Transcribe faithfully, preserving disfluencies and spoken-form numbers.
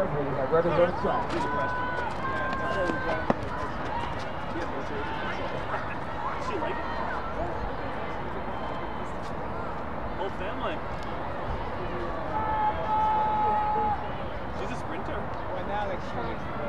carefully with that red-and-gold song. She like it? Whole family. She's a sprinter. Well, now like she